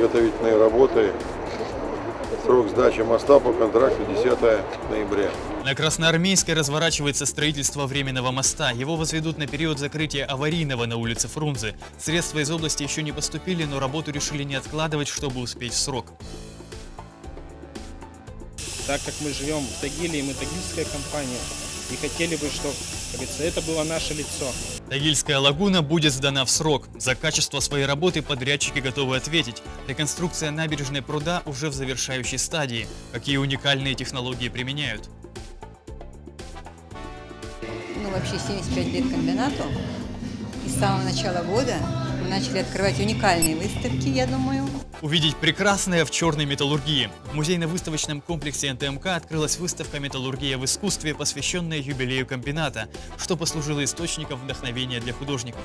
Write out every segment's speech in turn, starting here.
подготовительные работы. Срок сдачи моста по контракту 10 ноября. На Красноармейской разворачивается строительство временного моста. Его возведут на период закрытия аварийного на улице Фрунзе. Средства из области еще не поступили, но работу решили не откладывать, чтобы успеть в срок. Так как мы живем в Тагиле, и мы тагильская компания, и хотели бы, чтобы, как говорится, это было наше лицо. Тагильская лагуна будет сдана в срок. За качество своей работы подрядчики готовы ответить. Реконструкция набережной пруда уже в завершающей стадии. Какие уникальные технологии применяют? Вообще 75 лет комбинату. И с самого начала года мы начали открывать уникальные выставки, я думаю. Увидеть прекрасное в черной металлургии. В музейно-выставочном комплексе НТМК открылась выставка «Металлургия в искусстве», посвященная юбилею комбината, что послужило источником вдохновения для художников.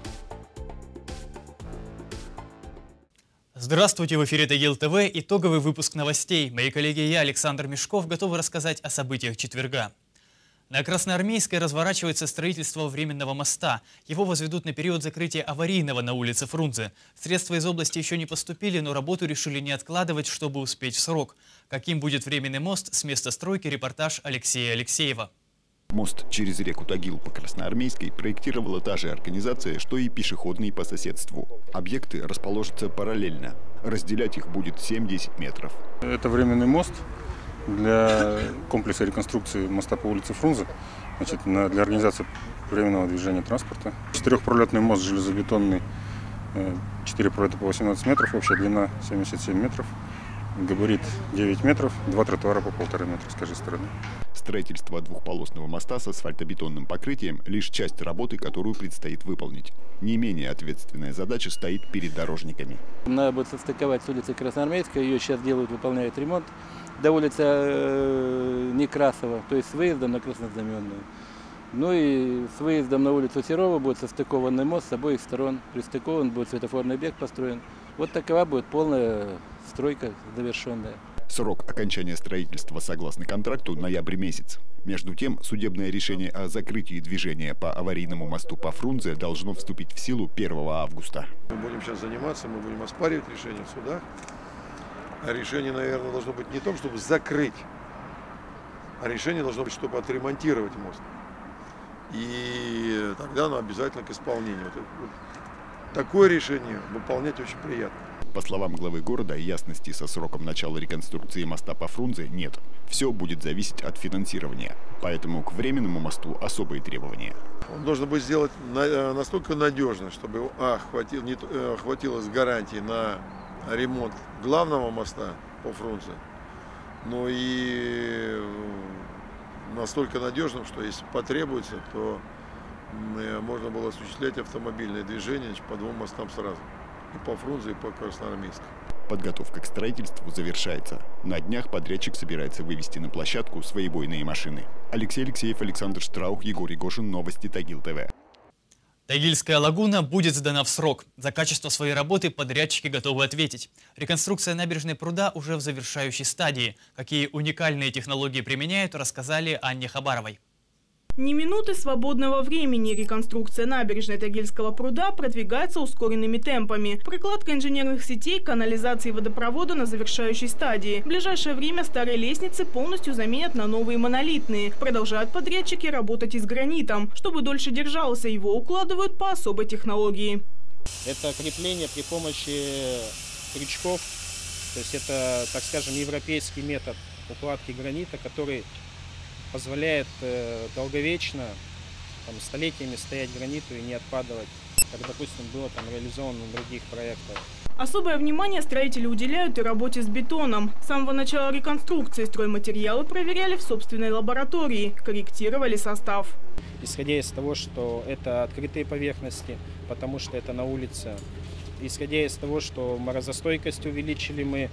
Здравствуйте, в эфире Тагил ТВ, итоговый выпуск новостей. Мои коллеги и я, Александр Мешков, готовы рассказать о событиях четверга. На Красноармейской разворачивается строительство временного моста. Его возведут на период закрытия аварийного на улице Фрунзе. Средства из области еще не поступили, но работу решили не откладывать, чтобы успеть в срок. Каким будет временный мост, с места стройки репортаж Алексея Алексеева. Мост через реку Тагил по Красноармейской проектировала та же организация, что и пешеходный по соседству. Объекты расположатся параллельно. Разделять их будет 7-10 метров. Это временный мост для комплекса реконструкции моста по улице Фрунзе, значит, для организации временного движения транспорта. Четырехпролетный мост железобетонный, 4 пролета по 18 метров, общая длина 77 метров, габарит 9 метров, 2 тротуара по 1,5 метра с каждой стороны. Строительство двухполосного моста с асфальтобетонным покрытием – лишь часть работы, которую предстоит выполнить. Не менее ответственная задача стоит перед дорожниками. Надо будет состыковать с улицей Красноармейской, ее сейчас делают, выполняют ремонт, до улицы Некрасова, то есть с выездом на Краснознаменную. Ну и с выездом на улицу Серова будет состыкованный мост с обоих сторон, пристыкован, будет светофорный объект построен. Вот такова будет полная стройка завершенная. Срок окончания строительства согласно контракту – ноябрь месяц. Между тем, судебное решение о закрытии движения по аварийному мосту по Фрунзе должно вступить в силу 1 августа. Мы будем сейчас заниматься, мы будем оспаривать решение в судах. А решение, наверное, должно быть не в том, чтобы закрыть, а решение должно быть, чтобы отремонтировать мост. И тогда оно обязательно к исполнению. Вот такое решение выполнять очень приятно. По словам главы города, ясности со сроком начала реконструкции моста по Фрунзе нет. Все будет зависеть от финансирования. Поэтому к временному мосту особые требования. Он должен быть сделать настолько надежно, чтобы хватило с гарантией на ремонт главного моста по Фрунзе, но и настолько надежным, что если потребуется, то можно было осуществлять автомобильное движение по двум мостам сразу. И по Фрунзе, и по Красноармейской. Подготовка к строительству завершается. На днях подрядчик собирается вывести на площадку свои бойные машины. Алексей Алексеев, Александр Штраух, Егор Егошин. Новости Тагил ТВ. Тагильская лагуна будет сдана в срок. За качество своей работы подрядчики готовы ответить. Реконструкция набережной пруда уже в завершающей стадии. Какие уникальные технологии применяют, рассказали Анне Хабаровой. Ни минуты свободного времени. Реконструкция набережной Тагильского пруда продвигается ускоренными темпами. Прокладка инженерных сетей, канализации и водопровода на завершающей стадии. В ближайшее время старые лестницы полностью заменят на новые монолитные. Продолжают подрядчики работать и с гранитом. Чтобы дольше держался, его укладывают по особой технологии. Это крепление при помощи крючков. То есть это, так скажем, европейский метод укладки гранита, который позволяет долговечно, столетиями стоять граниту и не отпадывать, как, допустим, было реализовано на других проектах. Особое внимание строители уделяют и работе с бетоном. С самого начала реконструкции стройматериалы проверяли в собственной лаборатории, корректировали состав. Исходя из того, что это открытые поверхности, потому что это на улице, исходя из того, что морозостойкость увеличили мы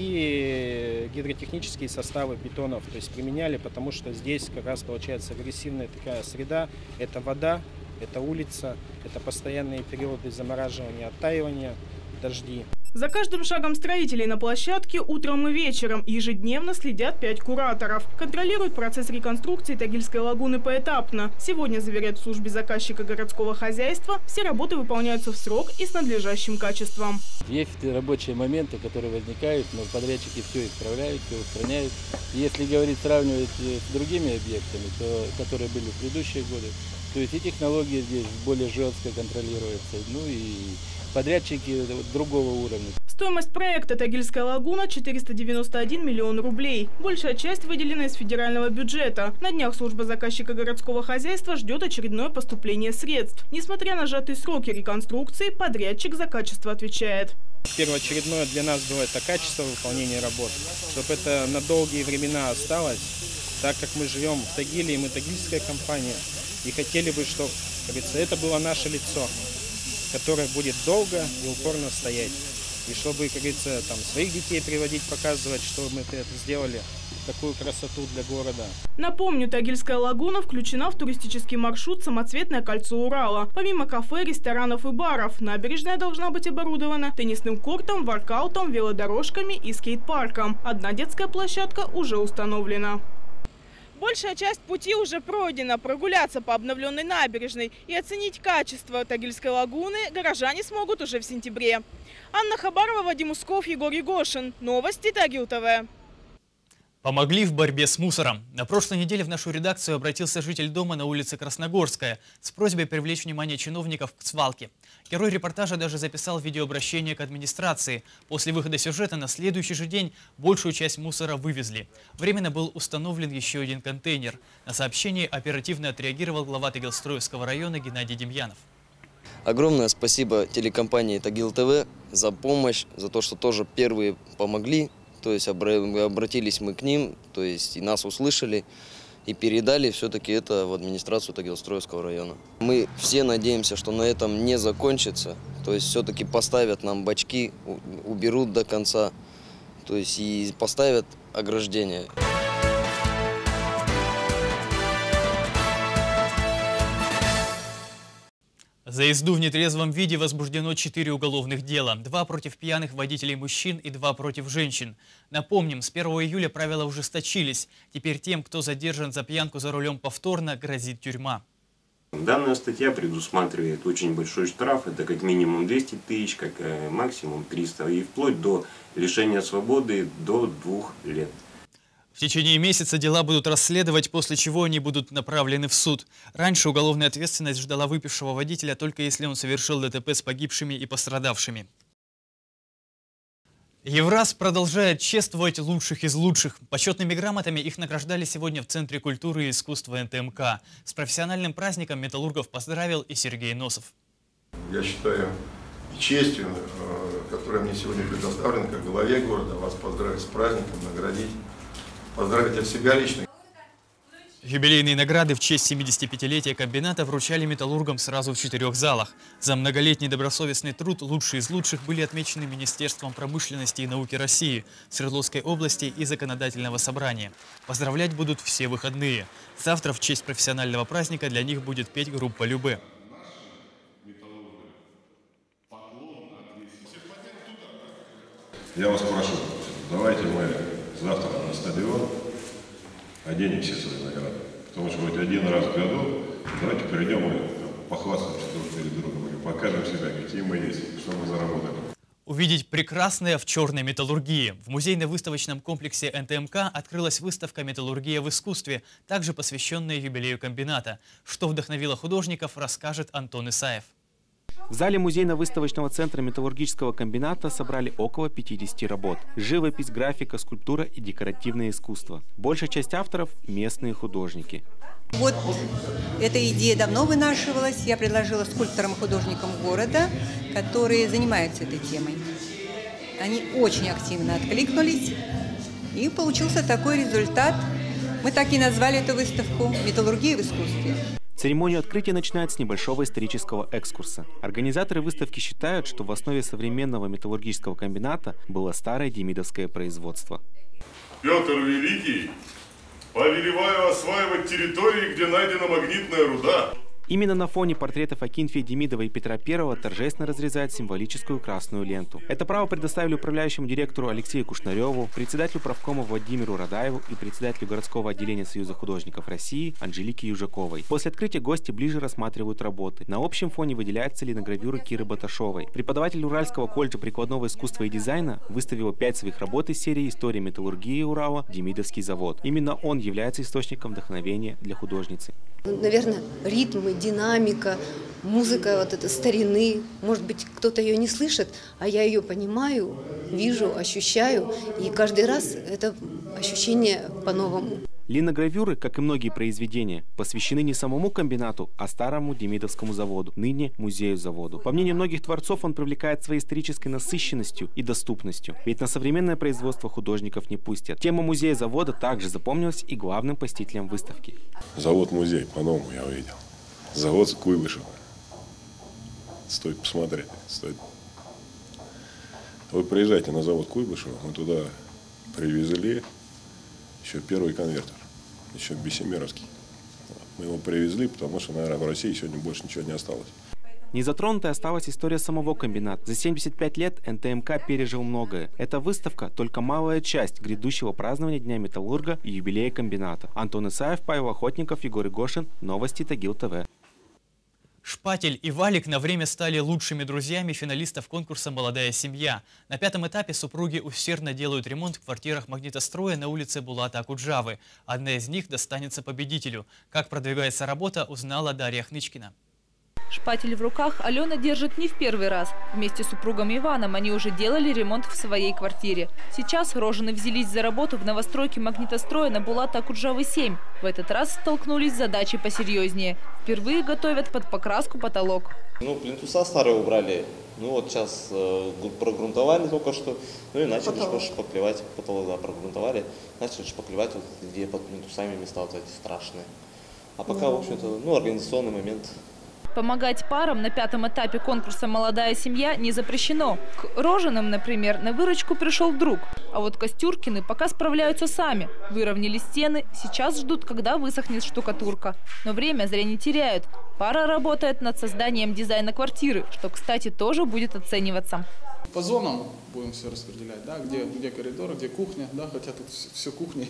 и гидротехнические составы бетонов, то есть применяли, потому что здесь как раз получается агрессивная такая среда, это вода, это улица, это постоянные периоды замораживания, оттаивания, дожди. За каждым шагом строителей на площадке утром и вечером ежедневно следят 5 кураторов. Контролируют процесс реконструкции Тагильской лагуны поэтапно. Сегодня заверяют в службе заказчика городского хозяйства, все работы выполняются в срок и с надлежащим качеством. Есть рабочие моменты, которые возникают, но подрядчики все исправляют, все устраняют. Если говорить, сравнивать с другими объектами, которые были в предыдущие годы, то есть и технологии здесь более жестко контролируются, ну и подрядчики другого уровня. Стоимость проекта «Тагильская лагуна» – 491 миллион рублей. Большая часть выделена из федерального бюджета. На днях служба заказчика городского хозяйства ждет очередное поступление средств. Несмотря на сжатые сроки реконструкции, подрядчик за качество отвечает. Первоочередное для нас было это качество выполнения работ, чтобы это на долгие времена осталось, так как мы живем в Тагиле, и мы тагильская компания, и хотели бы, чтобы, как говорится, это было наше лицо, которое будет долго и упорно стоять. И чтобы, как говорится, там своих детей приводить, показывать, что мы это сделали, такую красоту для города. Напомню, Тагильская лагуна включена в туристический маршрут «Самоцветное кольцо Урала». Помимо кафе, ресторанов и баров, набережная должна быть оборудована теннисным кортом, воркаутом, велодорожками и скейт-парком. Одна детская площадка уже установлена. Большая часть пути уже пройдена. Прогуляться по обновленной набережной и оценить качество Тагильской лагуны горожане смогут уже в сентябре. Анна Хабарова, Вадим Усков, Егор Егошин. Новости Тагил ТВ. Помогли в борьбе с мусором. На прошлой неделе в нашу редакцию обратился житель дома на улице Красногорская с просьбой привлечь внимание чиновников к свалке. Герой репортажа даже записал видеообращение к администрации. После выхода сюжета на следующий же день большую часть мусора вывезли. Временно был установлен еще один контейнер. На сообщение оперативно отреагировал глава Тагилстроевского района Геннадий Демьянов. Огромное спасибо телекомпании Тагил ТВ за помощь, за то, что тоже первые помогли. То есть обратились мы к ним, то есть и нас услышали, и передали все-таки это в администрацию Тагилстроевского района. Мы все надеемся, что на этом не закончится, то есть все-таки поставят нам бачки, уберут до конца, то есть и поставят ограждение. За езду в нетрезвом виде возбуждено 4 уголовных дела. 2 против пьяных водителей мужчин и 2 против женщин. Напомним, с 1 июля правила ужесточились. Теперь тем, кто задержан за пьянку за рулем повторно, грозит тюрьма. Данная статья предусматривает очень большой штраф. Это как минимум 200 тысяч, как максимум 300. И вплоть до лишения свободы до 2 лет. В течение месяца дела будут расследовать, после чего они будут направлены в суд. Раньше уголовная ответственность ждала выпившего водителя, только если он совершил ДТП с погибшими и пострадавшими. Евраз продолжает чествовать лучших из лучших. Почетными грамотами их награждали сегодня в Центре культуры и искусства НТМК. С профессиональным праздником металлургов поздравил и Сергей Носов. Я считаю честью, которая мне сегодня предоставлена как главе города, вас поздравить с праздником, наградить. Поздравить от себя лично. Юбилейные награды в честь 75-летия комбината вручали металлургам сразу в 4 залах. За многолетний добросовестный труд лучшие из лучших были отмечены Министерством промышленности и науки России, Свердловской области и Законодательного собрания. Поздравлять будут все выходные. Завтра в честь профессионального праздника для них будет петь группа «Любэ». Я вас прошу, давайте мы завтра на стадион оденем все свои награды. Потому что хоть один раз в году давайте придем и похвастаемся друг перед другом и покажем себя, какие мы есть, что мы заработали. Увидеть прекрасное в черной металлургии. В музейно-выставочном комплексе НТМК открылась выставка «Металлургия в искусстве», также посвященная юбилею комбината. Что вдохновило художников, расскажет Антон Исаев. В зале музейно-выставочного центра металлургического комбината собрали около 50 работ. Живопись, графика, скульптура и декоративное искусство. Большая часть авторов – местные художники. Вот эта идея давно вынашивалась. Я предложила скульпторам и художникам города, которые занимаются этой темой. Они очень активно откликнулись, и получился такой результат. Мы так и назвали эту выставку «Металлургия в искусстве». Церемонию открытия начинают с небольшого исторического экскурса. Организаторы выставки считают, что в основе современного металлургического комбината было старое демидовское производство. Петр Великий, повелеваю осваивать территории, где найдена магнитная руда. Именно на фоне портретов Акинфея Демидова и Петра I торжественно разрезают символическую красную ленту. Это право предоставили управляющему директору Алексею Кушнареву, председателю правкома Владимиру Радаеву и председателю городского отделения Союза художников России Анжелике Южаковой. После открытия гости ближе рассматривают работы. На общем фоне выделяются линогравюры Киры Баташовой. Преподаватель Уральского колледжа прикладного искусства и дизайна выставила 5 своих работ из серии «История металлургии Урала. Демидовский завод». Именно он является источником вдохновения для художницы. Наверное, ритмы, динамика, музыка вот этой старины. Может быть, кто-то ее не слышит, а я ее понимаю, вижу, ощущаю. И каждый раз это ощущение по-новому. Линогравюры, как и многие произведения, посвящены не самому комбинату, а старому Демидовскому заводу, ныне музею-заводу. По мнению многих творцов, он привлекает своей исторической насыщенностью и доступностью. Ведь на современное производство художников не пустят. Тема музея-завода также запомнилась и главным посетителям выставки. Завод-музей по-новому я увидел. Завод Куйбышева. Стоит посмотреть. Стоит. Вы приезжайте на завод Куйбышева, мы туда привезли еще первый конвертер, еще бессемеровский. Мы его привезли, потому что, наверное, в России сегодня больше ничего не осталось. Незатронутой осталась история самого комбината. За 75 лет НТМК пережил многое. Эта выставка – только малая часть грядущего празднования Дня металлурга и юбилея комбината. Антон Исаев, Павел Охотников, Егор Игошин. Новости Тагил ТВ. Шпатель и Валик на время стали лучшими друзьями финалистов конкурса «Молодая семья». На 5-м этапе супруги усердно делают ремонт в квартирах магнитостроя на улице Булата Акуджавы. Одна из них достанется победителю. Как продвигается работа, узнала Дарья Хнычкина. Шпатель в руках Алена держит не в первый раз. Вместе с супругом Иваном они уже делали ремонт в своей квартире. Сейчас Рожины взялись за работу в новостройке магнитостроя на Булата Акуджавы 7. В этот раз столкнулись с задачей посерьезнее. Впервые готовят под покраску потолок. Плинтуса старые убрали. Вот сейчас прогрунтовали только что. И начали шпаклевать потолок. Да, прогрунтовали. Начали шпаклевать, где под плинтусами места вот эти страшные. А пока, в общем-то, организационный момент. Помогать парам на 5-м этапе конкурса «Молодая семья» не запрещено. К Рожиным, например, на выручку пришел друг. А вот Костюркины пока справляются сами. Выровняли стены, сейчас ждут, когда высохнет штукатурка. Но время зря не теряют. Пара работает над созданием дизайна квартиры, что, кстати, тоже будет оцениваться. По зонам будем все распределять, да? Где коридор, где кухня, да? Хотя тут все кухня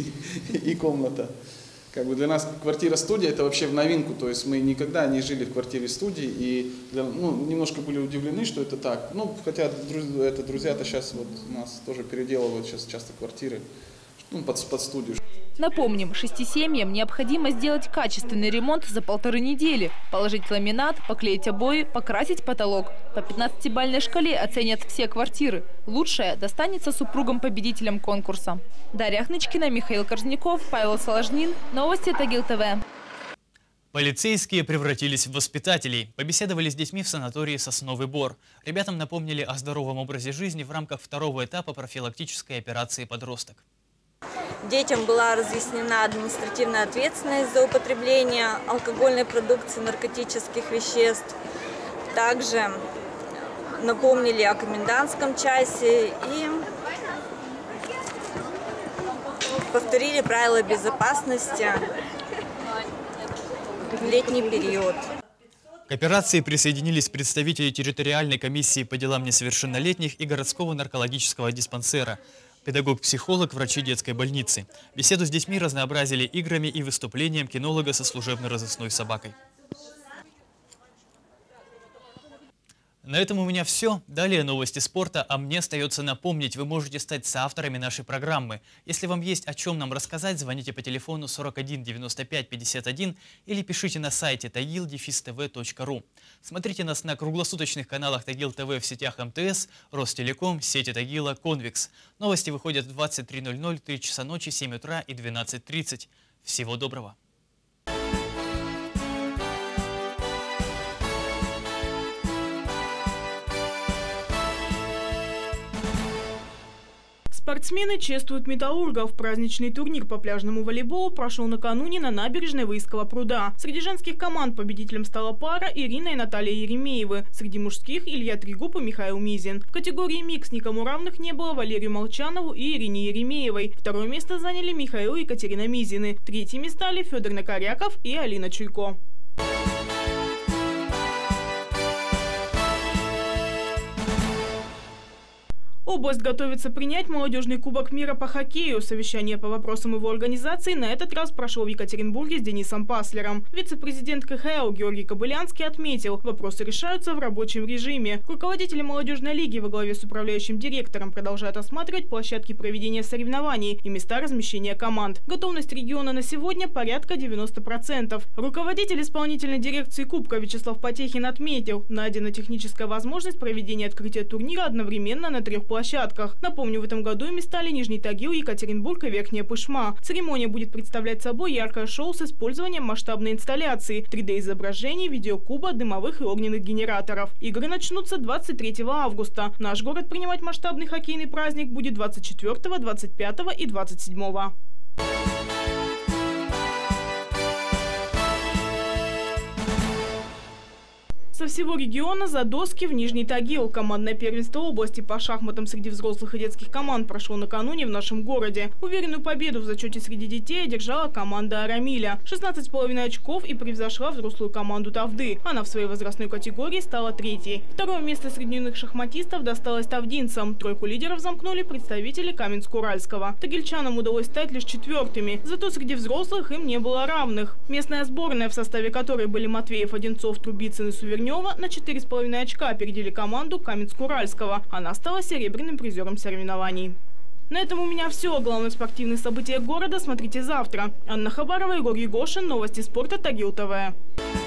и комната. Для нас квартира-студия – это вообще в новинку, то есть мы никогда не жили в квартире-студии и немножко были удивлены, что это так. Хотя друзья-то сейчас вот у нас тоже переделывают сейчас часто квартиры под студию. Напомним, 6 семьям необходимо сделать качественный ремонт за 1,5 недели. Положить ламинат, поклеить обои, покрасить потолок. По 15-бальной шкале оценят все квартиры. Лучшая достанется супругам-победителям конкурса. Дарья Хнычкина, Михаил Корзняков, Павел Соложнин. Новости Тагил ТВ. Полицейские превратились в воспитателей. Побеседовали с детьми в санатории «Сосновый Бор». Ребятам напомнили о здоровом образе жизни в рамках 2-го этапа профилактической операции «Подросток». Детям была разъяснена административная ответственность за употребление алкогольной продукции, наркотических веществ. Также напомнили о комендантском часе и повторили правила безопасности в летний период. К операции присоединились представители территориальной комиссии по делам несовершеннолетних и городского наркологического диспансера, педагог-психолог, врачи детской больницы. Беседу с детьми разнообразили играми и выступлением кинолога со служебно-розыскной собакой. На этом у меня все. Далее новости спорта, а мне остается напомнить, вы можете стать соавторами нашей программы. Если вам есть о чем нам рассказать, звоните по телефону 41 95 51 или пишите на сайте tagil-tv.ru. Смотрите нас на круглосуточных каналах Тагил ТВ в сетях МТС, Ростелеком, сети Тагила, Конвикс. Новости выходят в 23:00, 3 часа ночи, 7 утра и 12:30. Всего доброго! Спортсмены чествуют металлургов. Праздничный турнир по пляжному волейболу прошел накануне на набережной Выйского пруда. Среди женских команд победителем стала пара Ирина и Наталья Еремеевы. Среди мужских Илья Трегуб и Михаил Мизин. В категории микс никому равных не было Валерию Молчанову и Ирине Еремеевой. Второе место заняли Михаил и Екатерина Мизины. Третьими стали Федор Накоряков и Алина Чуйко. Область готовится принять молодежный кубок мира по хоккею. Совещание по вопросам его организации на этот раз прошло в Екатеринбурге с Денисом Паслером. Вице-президент КХЛ Георгий Кобылянский отметил, вопросы решаются в рабочем режиме. Руководители молодежной лиги во главе с управляющим директором продолжают осматривать площадки проведения соревнований и места размещения команд. Готовность региона на сегодня порядка 90%. Руководитель исполнительной дирекции Кубка Вячеслав Потехин отметил, найдена техническая возможность проведения открытия турнира одновременно на 3 площадках. Напомню, в этом году ими стали Нижний Тагил, Екатеринбург и Верхняя Пышма. Церемония будет представлять собой яркое шоу с использованием масштабной инсталляции, 3D-изображений, видеокуба, дымовых и огненных генераторов. Игры начнутся 23 августа. Наш город принимать масштабный хоккейный праздник будет 24, 25 и 27. Со всего региона за доски в Нижний Тагил. Командное первенство области по шахматам среди взрослых и детских команд прошло накануне в нашем городе. Уверенную победу в зачете среди детей одержала команда Арамиля. 16,5 очков и превзошла взрослую команду Тавды. Она в своей возрастной категории стала 3-й. Второе место среди юных шахматистов досталось тавдинцам. Тройку лидеров замкнули представители Каменск-Уральского. Тагильчанам удалось стать лишь 4-ми. Зато среди взрослых им не было равных. Местная сборная, в составе которой были Матвеев, Одинцов, Трубицын и Сувернев, на 4,5 очка опередили команду Каменск-Уральского. Она стала серебряным призером соревнований. На этом у меня все. Главные спортивные события города смотрите завтра. Анна Хабарова, Егор Егошин. Новости спорта Тагил ТВ.